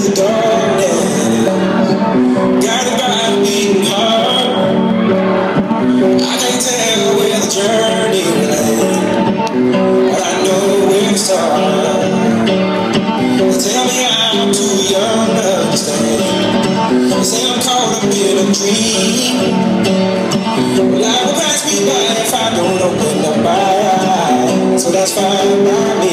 the darkness, guided by a beating heart. I can't tell where the journey will end, but I know where to start. They tell me I'm too young to understand. They say I'm caught up in a dream. Well, life will pass me by if I don't open up my eyes. So that's fine by me.